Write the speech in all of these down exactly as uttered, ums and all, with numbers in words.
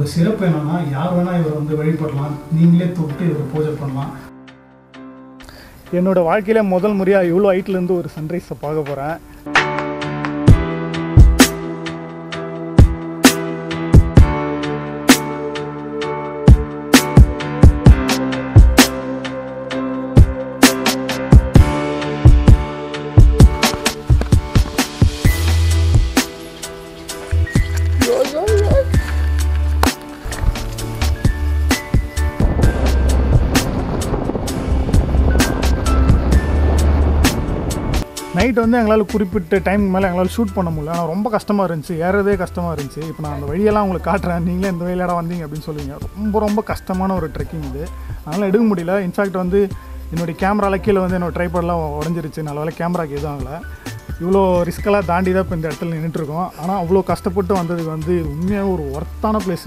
சிறப்பு என்னன்னா யார் வேணா இவர் வந்து வழிபடலாம், நீங்களே தொட்டு இவர் பூஜை பண்ணலாம். என்னோட வாழ்க்கையில முதல் முறையாக இவ்வளோ ஹைட்லேருந்து ஒரு சன்ரைஸை பார்க்க போகிறேன். நைட் வந்து எங்களால் குறிப்பிட்ட டைம் மேலே எங்களால் ஷூட் பண்ண முடியல. ஆனால் ரொம்ப கஷ்டமாக இருந்துச்சு, ஏறதே கஷ்டமாக இருந்துச்சு. இப்போ நான் அந்த வழியெல்லாம் உங்களுக்கு காட்டுறேன், நீங்களே இந்த வழியிலடா வந்தீங்க அப்படின்னு சொல்லுவீங்க. ரொம்ப ரொம்ப கஷ்டமான ஒரு ட்ரெக்கிங் இது, அதனால் எடுக்க முடியல. இன்ஃபேக்ட் வந்து என்னுடைய கேமராவில் கீழே வந்து என்னோடய ட்ரைபாட்லாம் உடஞ்சிருச்சு. நல்ல வேலை கேமராக்கு எதுவும் ஆகலை. இவ்வளோ ரிஸ்க்கெல்லாம் தாண்டி தான் இப்போ இந்த இடத்துல நின்றுட்டுருக்கோம். ஆனால் அவ்வளோ கஷ்டப்பட்டு வந்ததுக்கு வந்து இது உண்மையாக ஒரு ஒர்த்தான பிளேஸ்.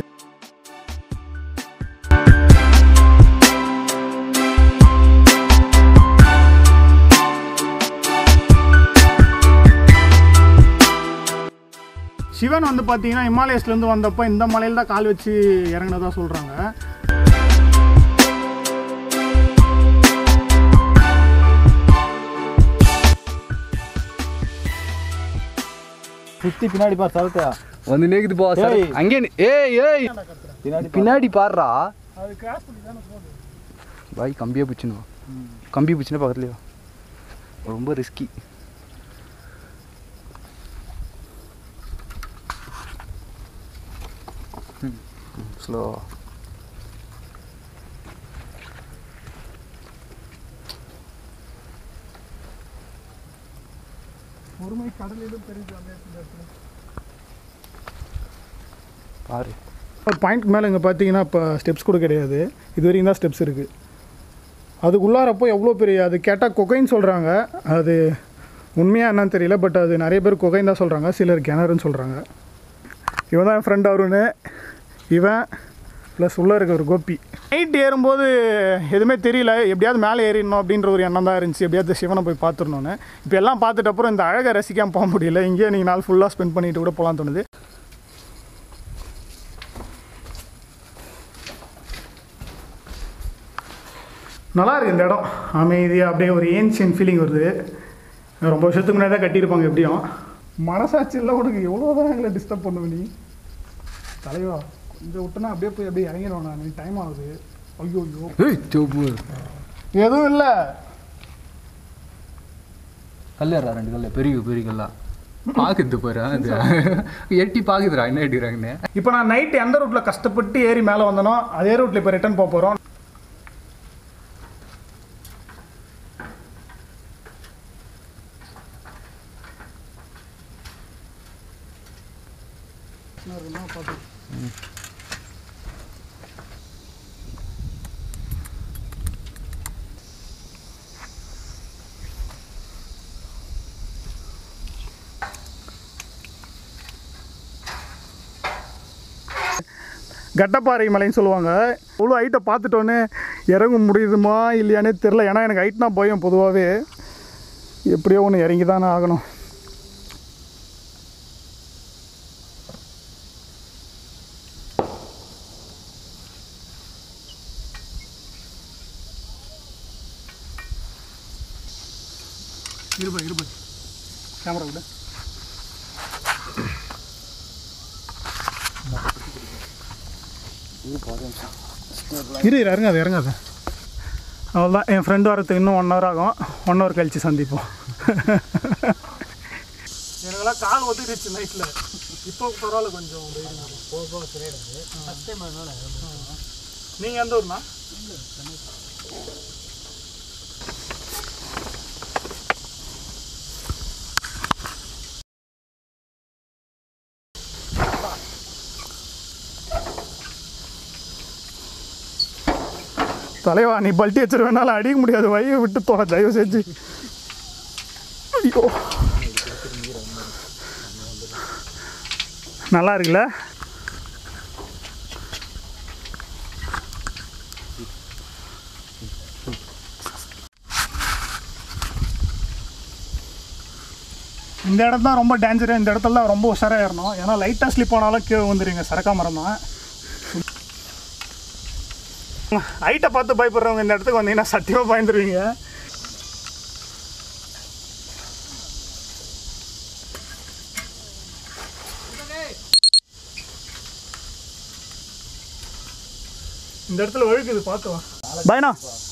சிவன் வந்து பார்த்தீங்கன்னா இமாலயஸ்லேருந்து வந்தப்போ இந்த மலையில் தான் கால் வச்சு இறங்கினதா சொல்கிறாங்க. சுற்றி பின்னாடி பார் சரத்தா வந்து நேக்குது போ சார் அங்கே ஏய் ஏய் பின்னாடி பின்னாடி பாடுறா அது கிராஸ் பண்ணி தானே போகுது. பாய் கம்பியே பிடிச்சினுவா, கம்பி பிடிச்சினா பக்கத்துலையோ ரொம்ப ரிஸ்கி. ஸ்லோ ஒருமை கடலிலும் தெரிஞ்சு பாரு. ஒரு பாயிண்ட் மேலே இங்கே பார்த்தீங்கன்னா இப்போ ஸ்டெப்ஸ் கூட கிடையாது, இது வரைக்கும் தான் ஸ்டெப்ஸ் இருக்குது. அதுக்குள்ளாரப்போ எவ்வளோ பெரிய, அது கேட்டால் கொகைன்னு சொல்கிறாங்க. அது உண்மையாக என்னன்னு தெரியல, பட் அது நிறைய பேர் கொகைன்னு தான் சொல்கிறாங்க, சிலர் கிணறுன்னு சொல்கிறாங்க. இவன் தான் என் ஃப்ரெண்ட் அருண், இவன் ப்ளஸ் உள்ளே இருக்க ஒரு கோபி. நைட் ஏறும்போது எதுவுமே தெரியல, எப்படியாவது மேலே ஏறிடணும் அப்படின்ற ஒரு எண்ணம் தான் இருந்துச்சு, எப்படியாவது சிவனை போய் பார்த்துடணுன்னு. இப்போ எல்லாம் பார்த்துட்டு அப்புறம் இந்த அழகை ரசிக்காமல் போக முடியல. இங்கேயே நீங்கள் நாள் ஃபுல்லாக ஸ்பெண்ட் பண்ணிட்டு கூட போகலான்னு தோணுது. நல்லா இருக்குது இந்த இடம், அமைதியாக அப்படியே ஒரு ஏன்ஷியன் ஃபீலிங் வருது. ரொம்ப வருஷத்துக்கு முன்னாடி தான் கட்டியிருப்பாங்க எப்படியும். மனசாட்சி இல்லை உனக்கு, எவ்வளோ தான் எங்களை டிஸ்டர்ப் பண்ணுவேன் நீ தலைவா. இந்த விட்டனா அப்படியே போய் அப்படியே இறங்கிடுவாங்க, எனக்கு டைம் ஆகுது. ஐயோ ஐயோ எதுவும் இல்லை, கல்லுறா ரெண்டு கல்ல பெரிய பெரிய கல்லா பாக்குது போறா எட்டி பாக்குதுடா என்ன எடுக்கிறாங்கன்னு. இப்போ நான் நைட்டு எந்த ரூட்டில் கஷ்டப்பட்டு ஏறி மேலே வந்தனோ அதே ரூட்டில் இப்போ ரிட்டர்ன் போக போகிறோம். கட்டப்பாறை மலைன்னு சொல்லுவாங்க. அவ்வளோ ஹைட்டை பார்த்துட்டோன்னே இறங்க முடியுதுமா இல்லையானே தெரில. ஏன்னா எனக்கு ஹைட்னா பயம் பொதுவாகவே. எப்படியோ ஒன்று இறங்கி தானே ஆகணும். இருபா இருபா கேமரா விட இரு இறங்காது இறங்காது. அவ்வளோதான், என் ஃப்ரெண்டு வரத்துக்கு இன்னும் ஒன் ஹவர் ஆகும். ஒன் ஹவர் கழித்து சந்திப்போம். எனக்கெல்லாம் கால் ஒதுக்கிடுச்சு நைட்டில், இப்போ பரவாயில்ல கொஞ்சம் போக போக சரியாயிடுது. ஃபஸ்ட் டைம் அதனால. நீங்கள் எந்த ஊர்னா? தலைவா நீ பல்ட்டி வச்சிருவேனால அடிக்க முடியாது, வழியை விட்டு தோட தயவு செஞ்சு. ஐயோ நல்லா இருக்குல்ல. இந்த இடம் தான் ரொம்ப டேஞ்சரு. இந்த இடத்துல ரொம்ப உஷாராக ஏறணும், ஏன்னா லைட்டாக ஸ்லிப் ஆனாலும் கீழே வந்துடுங்க. சரக்கா மரம் தான். ஹைட்டை பார்த்து பயப்படுறவங்க இந்த இடத்துக்கு வந்தீங்கன்னா சத்தியமாக பயந்துருவீங்க. இந்த இடத்துல வழுக்குது பார்த்துவா. பயனா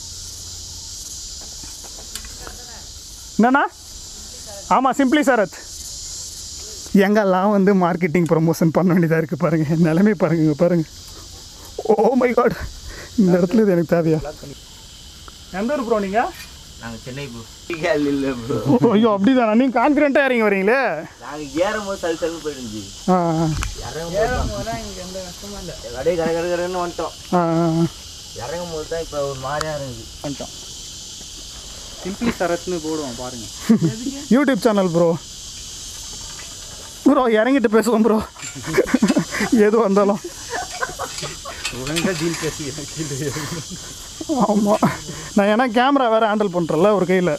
என்னண்ணா? ஆமாம், சிம்பிளி சரத். எங்கெல்லாம் வந்து மார்க்கெட்டிங் ப்ரமோஷன் பண்ண வேண்டியதாக இருக்குது பாருங்கள். நிலைமை பாருங்கள், இங்கே பாருங்கள். ஓ மை காட், இந்த இடத்துல இது எனக்கு தேவையா? எந்த ஊர் ப்ரோ நீங்கள்? நாங்கள் சென்னை ப்ரோ. இல்லை ப்ரோ. ஐயோ அப்படிதானா? நீங்கள் கான்ஃபிடென்ட்டாக இறங்கி வரீங்களே. நாங்கள் ஏறும் போது சல் சல்னு போயிடுச்சு. ஆ இறங்கும் போது இங்கே எந்த கஷ்டமும் இல்லை. அப்படியே கடை கடை கடைன்னு வந்துட்டோம். ஆ இறங்கும் போது தான் இப்போ ஒரு மாதிரியாக இருந்துச்சு. வந்துட்டோம். சிம்பிளி சரத்னு போடுவோம் பாருங்கள். YouTube channel bro. ப்ரோ இறங்கிட்டு பேசுவோம் ப்ரோ. எது வந்தாலும் ஒழுங்காக டீல் பேசி. ஆமாம், நான் ஏன்னா கேமரா வேறு ஹேண்டில் பண்ணுறேன்ல ஒரு கையில்.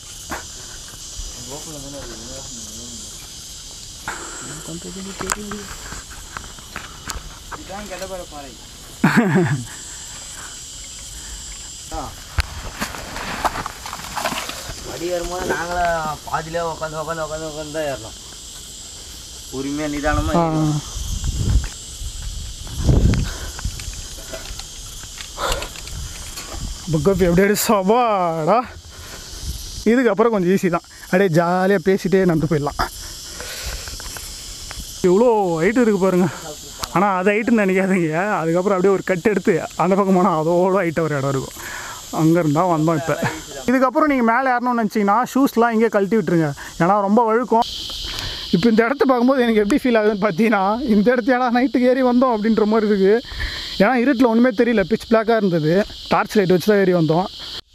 இதுதான் கடப்பாறை பாறை. அடி ஏறும்போது நாங்களாம் பாதியிலே உட்காந்து உட்காந்து உட்காந்து உட்காந்து தான் ஏறணும். உரிமையாக நிதானமாக புக்கப் எப்படி எப்படி சவாடா. இதுக்கப்புறம் கொஞ்சம் ஈஸி தான். அப்படியே ஜாலியாக பேசிகிட்டே நடந்து போயிடலாம். இவ்வளோ ஹைட்டு இருக்குது பாருங்கள். ஆனால் அது ஹைட்டுன்னு நினைக்காதீங்க. அதுக்கப்புறம் அப்படியே ஒரு கட் எடுத்து அந்த பக்கம் போனால் அதோட ஹைட்டாக ஒரு இடம் இருக்கும். அங்கே இருந்தால் வந்தோம். இப்போ இதுக்கப்புறம் நீங்கள் மேலே ஏறணும்னு நினச்சிங்கன்னா ஷூஸ்லாம் இங்கே கழட்டி விட்டுருங்க, ஏன்னா ரொம்ப வழுக்கும். இப்போ இந்த இடத்த பார்க்கும்போது எனக்கு எப்படி ஃபீல் ஆகுதுன்னு பார்த்தீங்கன்னா, இந்த இடத்த ஏன்னா நைட்டுக்கு ஏறி வந்தோம் அப்படின்ற மாதிரி இருக்குது. ஏன்னா இருட்டில் ஒன்றுமே தெரியல, பிச் பிளாக்காக இருந்தது. டார்ச் லைட் வச்சு தான் ஏறி வந்தோம்.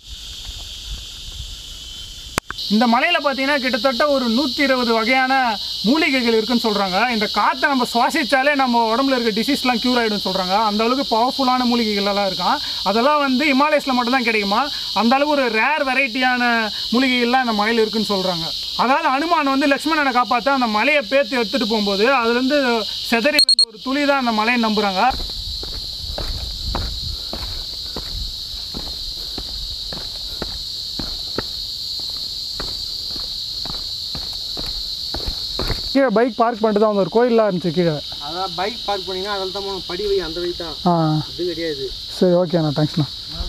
இந்த மலையில் பார்த்தீங்கன்னா கிட்டத்தட்ட ஒரு நூற்றி இருபது வகையான மூலிகைகள் இருக்குதுன்னு சொல்கிறாங்க. இந்த காற்றை நம்ம சுவாசித்தாலே நம்ம உடம்புல இருக்க டிசீஸ்லாம் க்யூர் ஆகிடும்னு சொல்கிறாங்க. அந்த அளவுக்கு பவர்ஃபுல்லான மூலிகைகள்லாம் இருக்கான். அதெல்லாம் வந்து ஹிமாலயஸில் மட்டும்தான் கிடைக்குமா. அந்த அளவுக்கு ஒரு ரேர் வெரைட்டியான மூலிகைகள்லாம் இந்த மலையில் இருக்குதுன்னு சொல்கிறாங்க. அதாவது அனுமான் வந்து லக்ஷ்மணனை காப்பாற்ற அந்த மலையை பேர்த்து எடுத்துகிட்டு போகும்போது அதுலேருந்து செதறி வந்து ஒரு துளி தான் அந்த மலையை நம்புகிறாங்க. கீழே பைக் பார்க் பண்ணிட்டு தான் ஒரு கோயிலாக இருந்துச்சு கீழே. அதான் பைக் பார்க் பண்ணிங்கன்னா அதில் தான் படி வை, அந்த வை தான். ஆ இது கிடையாது. சரி ஓகேண்ணா, தேங்க்ஸ்ண்ணா.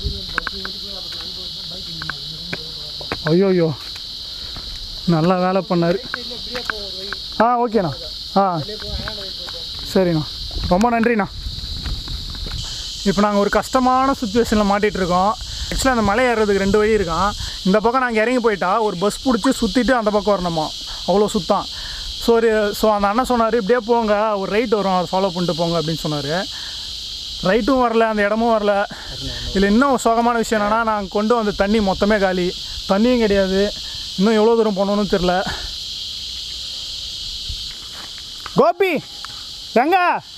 ஐயோ ஐயோ நல்லா வேலை பண்ணார். ஆ ஓகேண்ணா. ஆ சரிண்ணா, ரொம்ப நன்றிண்ணா. இப்போ நாங்கள் ஒரு கஷ்டமான சுச்சுவேஷனில் மாட்டிகிட்டு இருக்கோம். ஆக்சுவலாக அந்த மலை ஏறுறதுக்கு ரெண்டு வழி இருக்கான். இந்த பக்கம் நாங்கள் இறங்கி போயிட்டா ஒரு பஸ் பிடிச்சி சுற்றிட்டு அந்த பக்கம் வரணுமா, அவ்வளோ சுத்தம். ஸோ ஒரு ஸோ அந்த அண்ணன் சொன்னார், இப்படியே போங்க ஒரு ரைட் வரும், அதை ஃபாலோ பண்ணிட்டு போங்க அப்படின்னு சொன்னார். ரைட்டும் வரல, அந்த இடமும் வரல. இதில் இன்னும் சோகமான விஷயம் என்னென்னா, நாங்கள் கொண்டு வந்த தண்ணி மொத்தமே காலி, தண்ணியும் கிடையாது. இன்னும் எவ்வளோ தூரம் போகணுன்னு தெரில. கோபி எங்க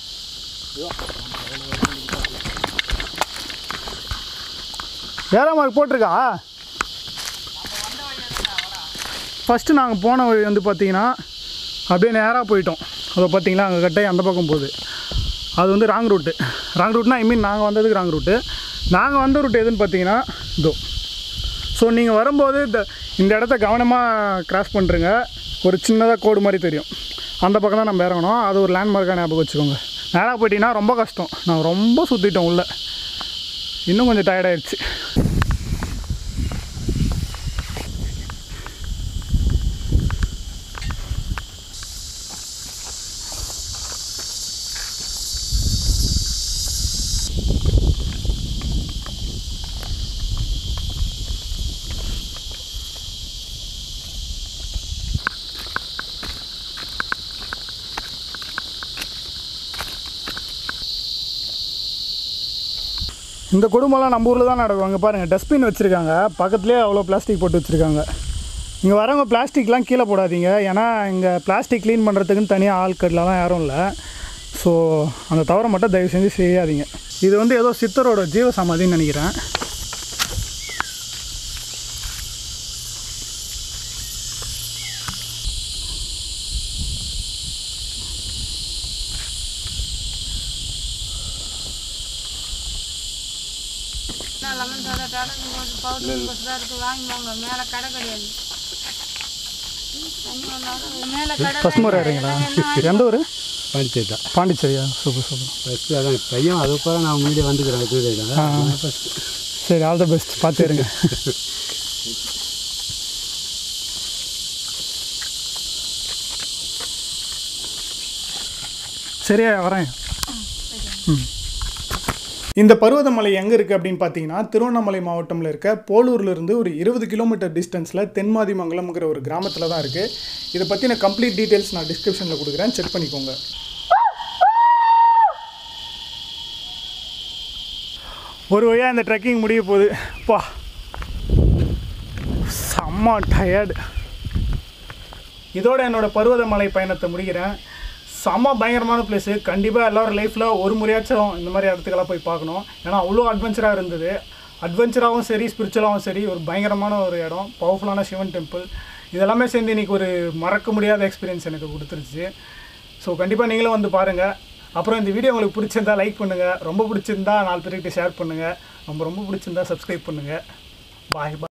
ஏறா மாதிரி போட்டிருக்கா? ஃபஸ்ட்டு நாங்கள் போன வழி வந்து பார்த்திங்கன்னா அப்படியே நேராக போயிட்டோம். அதை பார்த்திங்களா அங்கே கட்டை அந்த பக்கம் போகுது. அது வந்து ராங் ரூட்டு. ராங் ரூட்னா ஐ மீன் நாங்கள் வந்ததுக்கு ராங் ரூட்டு. நாங்கள் வந்த ரூட் எதுன்னு பார்த்தீங்கன்னா இதோ. ஸோ நீங்கள் வரும்போது இந்த இந்த இடத்த கவனமாக கிராஸ் பண்ணுறங்க. ஒரு சின்னதாக கோடு மாதிரி தெரியும், அந்த பக்கம் தான் நம்ம இறங்கணும். அது ஒரு லேண்ட்மார்க்காக ஞாபகம் வச்சுக்கோங்க. நேராக போயிட்டீங்கன்னா ரொம்ப கஷ்டம். நாங்கள் ரொம்ப சுற்றிட்டோம் உள்ளே, இன்னும் கொஞ்சம் டயர்டாயிடுச்சு. இந்த குடும்பம்லாம் நம்ம ஊரில் தான் நடக்கும். அங்கே பாருங்கள் டஸ்ட்பின் வச்சுருக்காங்க, பக்கத்துலேயே அவ்வளோ பிளாஸ்டிக் போட்டு வச்சுருக்காங்க. இங்கே வரவங்க பிளாஸ்டிக்லாம் கீழே போடாதீங்க, ஏன்னா இங்கே பிளாஸ்டிக் க்ளீன் பண்ணுறதுக்குன்னு தனியாக ஆட்கள்லாம் யாரும் இல்லை. ஸோ அந்த தவறை மட்டும் தயவு செஞ்சு செய்யாதீங்க. இது வந்து ஏதோ சித்தரோட ஜீவ சமாதின்னு நினைக்கிறேன். லெமன் சோடா தடவை போட்டு பவுடர் போட்டு தான் இருக்குது வாங்கிவாங்க மேலே கடை கிடையாது தண்ணி ஒன்றாலும் மேலே கடை கஸ்டமர் ஆகிறீங்களா எந்த ஊர் பாண்டிச்சேரி தான் பாண்டிச்சேரியா சூப்பர் சூப்பர் ஃபஸ்ட்டு அதான் பையன் அதுக்கப்புறம் நான் முன்னாடி வந்துக்கிறேன் இது ஃபஸ்ட்டு சரி ஆல் த பெஸ்ட் பார்த்துருங்க சரியா வரேன் ம் இந்த பருவதமலை எங்கே இருக்குது அப்படின்னு பார்த்தீங்கன்னா திருவண்ணாமலை மாவட்டத்தில் இருக்க போலூர்லேருந்து ஒரு இருபது கிலோமீட்டர் டிஸ்டன்ஸில் தென்மாதிமங்கலம்ங்கிற ஒரு கிராமத்தில் தான் இருக்குது. இதை பற்றின கம்ப்ளீட் டீட்டெயில்ஸ் நான் டிஸ்கிரிப்ஷனில் கொடுக்குறேன், செக் பண்ணிக்கோங்க. ஒரு வழியாக இந்த ட்ரெக்கிங் முடிய போகுது. பா செம்ம டயர்டு. இதோட என்னோடய பருவதமலை பயணத்தை முடிக்கிறேன். செம்ம பயங்கரமான பிளேஸு. கண்டிப்பாக எல்லோரும் லைஃப்பில் ஒரு முறையாச்சும் இந்த மாதிரி இடத்துக்கெல்லாம் போய் பார்க்கணும். ஏன்னா அவ்வளோ அட்வென்ச்சராக இருந்தது. அட்வென்ச்சராகவும் சரி, ஸ்பிரிச்சுவலாகவும் சரி, ஒரு பயங்கரமான ஒரு இடம். பவர்ஃபுல்லான சிவன் டெம்பிள். இதெல்லாமே சேர்ந்து இன்றைக்கி ஒரு மறக்க முடியாத எக்ஸ்பீரியன்ஸ் எனக்கு கொடுத்துருச்சு. ஸோ கண்டிப்பாக நீங்களும் வந்து பாருங்கள். அப்புறம் இந்த வீடியோ உங்களுக்கு பிடிச்சிருந்தா லைக் பண்ணுங்கள், ரொம்ப பிடிச்சிருந்தா நாலு பேர்கிட்ட ஷேர் பண்ணுங்கள், ரொம்ப ரொம்ப பிடிச்சிருந்தா சப்ஸ்கிரைப் பண்ணுங்கள். பாய் பாய்.